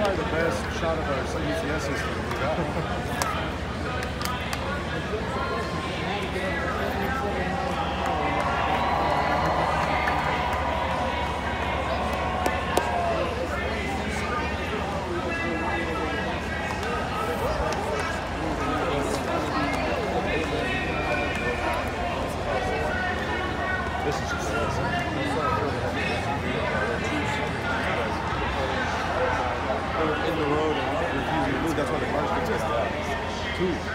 probably the best shot of our UCS system we got. This is just in the road and refusing to move. That's why the cars get tested. Two.